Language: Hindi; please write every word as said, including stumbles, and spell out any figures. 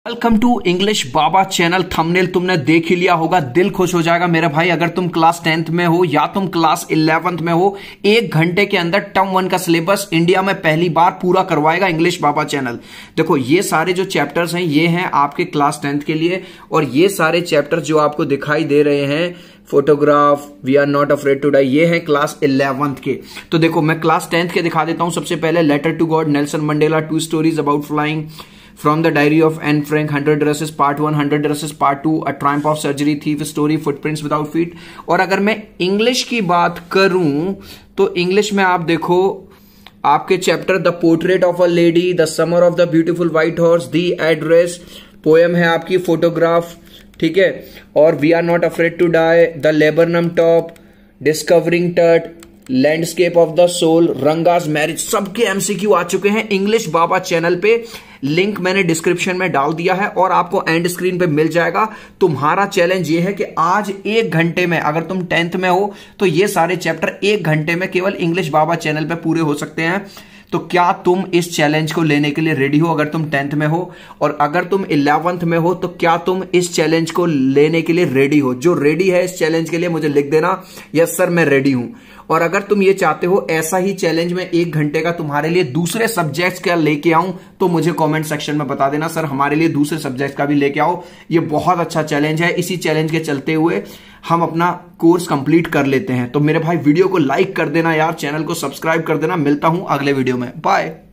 Welcome to English Baba channel. Thumbnail तुमने देख ही लिया होगा, दिल खुश हो जाएगा मेरे भाई। अगर तुम क्लास टेंथ में हो या तुम क्लास इलेवेंथ में हो, एक घंटे के अंदर टर्म वन का सिलेबस इंडिया में पहली बार पूरा करवाएगा इंग्लिश बाबा चैनल। देखो ये सारे जो चैप्टर्स हैं ये हैं आपके क्लास टेंथ के लिए, और ये सारे चैप्टर्स जो आपको दिखाई दे रहे हैं, photograph, we are not afraid to die, ये है क्लास इलेवेंथ के। तो देखो मैं क्लास टेंथ के दिखा देता हूं। सबसे पहले letter to God, Nelson Mandela, two stories about flying, from the diary of Anne Frank, hundred dresses part one, hundred dresses part two, a triumph of surgery, thief story, footprints without feet. और अगर मैं इंग्लिश की बात करूं तो इंग्लिश में आप देखो आपके chapter the portrait of a lady, the summer of the beautiful white horse, the address, poem है आपकी फोटोग्राफ, ठीक है, और we are not afraid to die, the laburnum top, discovering टर्ट, landscape of the soul, Ranga's marriage, सबके एमसीक्यू आ चुके हैं इंग्लिश बाबा चैनल पे। लिंक मैंने डिस्क्रिप्शन में डाल दिया है और आपको एंड स्क्रीन पे मिल जाएगा। तुम्हारा चैलेंज ये है कि आज एक घंटे में, अगर तुम टेंथ में हो तो ये सारे चैप्टर एक घंटे में केवल इंग्लिश बाबा चैनल पे पूरे हो सकते हैं। तो क्या तुम इस चैलेंज को लेने के लिए रेडी हो? अगर तुम टेंथ में हो, और अगर तुम इलेवेंथ में हो तो क्या तुम इस चैलेंज को लेने के लिए रेडी हो? जो रेडी है इस चैलेंज के लिए मुझे लिख देना, यस सर मैं रेडी हूं। और अगर तुम ये चाहते हो ऐसा ही चैलेंज में एक घंटे का तुम्हारे लिए दूसरे सब्जेक्ट्स का लेके आऊं, तो मुझे कमेंट सेक्शन में बता देना, सर हमारे लिए दूसरे सब्जेक्ट का भी लेके आओ। ये बहुत अच्छा चैलेंज है। इसी चैलेंज के चलते हुए हम अपना कोर्स कंप्लीट कर लेते हैं। तो मेरे भाई वीडियो को लाइक कर देना यार, चैनल को सब्सक्राइब कर देना। मिलता हूं अगले वीडियो में, बाय।